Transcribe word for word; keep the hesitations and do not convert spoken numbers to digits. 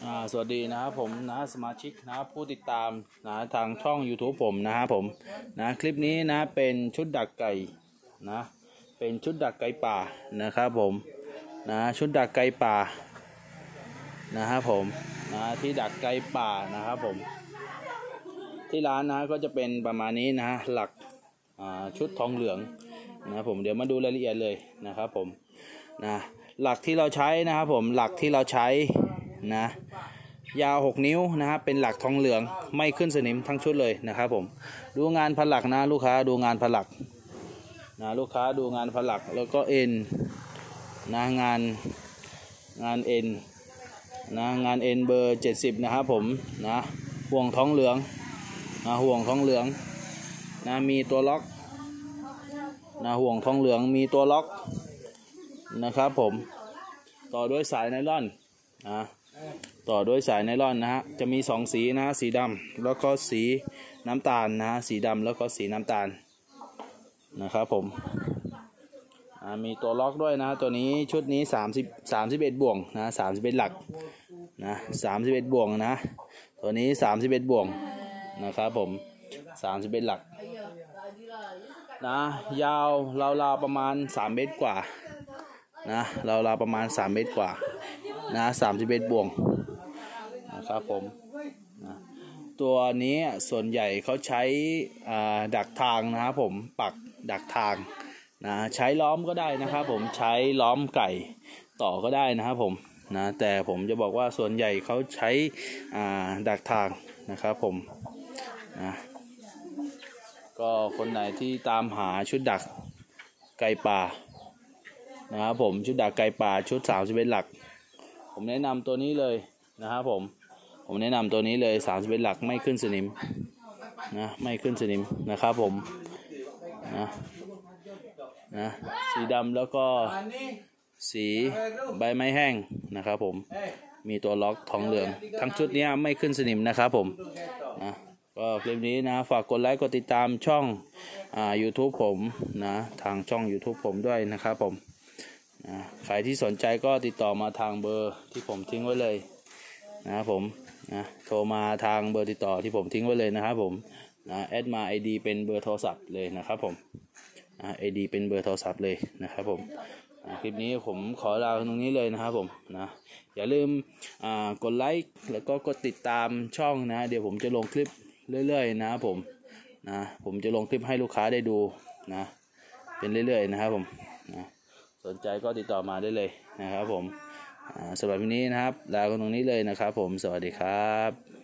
อ่าสวัสดีนะครับผมนะสมาชิกนะผู้ติดตามนะทางช่อง YouTube ผมนะครับผมนะคลิปนี้นะเป็นชุดดักไก่นะเป็นชุดดักไก่ป่านะครับผมนะชุดดักไก่ป่านะครับผมนะที่ดักไก่ป่านะครับผมที่ร้านนะก็จะเป็นประมาณนี้นะหลักอ่าชุดทองเหลืองนะผมเดี๋ยวมาดูรายละเอียดเลยนะครับผมนะหลักที่เราใช้นะครับผมหลักที่เราใช้นะยาวหกนิ้วนะครับเป็นหลักทองเหลืองไม่ขึ้นสนิมทั้งชุดเลยนะครับผมดูงานผลักนะลูกค้าดูงานผลักนะลูกค้าดูงานผลักแล้วก็เอ็นนะงานงานเอ็นนะงานเอ็นเบอร์เจ็ดสิบนะครับผมนะห่วงทองเหลืองนะห่วงทองเหลืองนะมีตัวล็อกนะห่วงทองเหลืองมีตัวล็อกนะครับผมต่อด้วยสายไนล่อนนะต่อด้วยสายไนล่อนนะฮะจะมีสองสีนะสีดำแล้วก็สีน้ำตาลนะสีดำแล้วก็สีน้ำตาลนะครับผมมีตัวล็อกด้วยนะตัวนี้ชุดนี้สามสิบ สามสิบเอ็ดบ่วงนะสามสิบเอ็ดหลักนะสามสิบเอ็ดบ่วงนะตัวนี้สามสิบเอ็ดบ่วงนะครับผมสามสิบเอ็ดหลักนะยาวราวๆประมาณสามเมตรกว่านะราวๆประมาณสามเมตรกว่านะสามสิบเอ็ดบ่วงนะครับผมนะตัวนี้ส่วนใหญ่เขาใช้ดักทางนะครับผมปักดักทางนะใช้ล้อมก็ได้นะครับผมใช้ล้อมไก่ต่อก็ได้นะครับผมนะแต่ผมจะบอกว่าส่วนใหญ่เขาใช้ดักทางนะครับผมนะก็คนไหนที่ตามหาชุดดักไก่ป่านะครับผมชุดดักไก่ป่าชุดสามสิบเอ็ดหลักผมแนะนำตัวนี้เลยนะครับผมผมแนะนำตัวนี้เลยสามสิบเอ็ดหลักไม่ขึ้นสนิมนะไม่ขึ้นสนิมนะครับผมนะนะสีดำแล้วก็สีใบไม้แห้งนะครับผมมีตัวล็อกทองเหลืองทั้งชุดนี้ไม่ขึ้นสนิมนะครับผมนะก็คลิปนี้นะฝากกดไลค์กดติดตามช่องอ่า YouTube ผมนะทางช่อง YouTube ผมด้วยนะครับผมนะใครที่สนใจก็ติดต่อมาทางเบอร์ที่ผมทิ้งไว้เลยนะครับผมนะโทรมาทางเบอร์ติดต่อที่ผมทิ้งไว้เลยนะครับผมนะแอดมา ไอ ดี เป็นเบอร์โทรศัพท์เลยนะครับผมนะ ไอ ดี เป็นเบอร์โทรศัพท์เลยนะครับผมคลิปนี้ผมขอลาตรงนี้เลยนะครับผมนะอย่าลืมกดไลค์แล้วก็กดติดตามช่องนะเดี๋ยวผมจะลงคลิปเรื่อยๆนะครับผมนะผมจะลงคลิปให้ลูกค้าได้ดูนะเป็นเรื่อยๆนะครับผมนะสนใจก็ติดต่อมาได้เลยนะครับผมสำหรับวันนี้นะครับลากันตรงนี้เลยนะครับผมสวัสดีครับ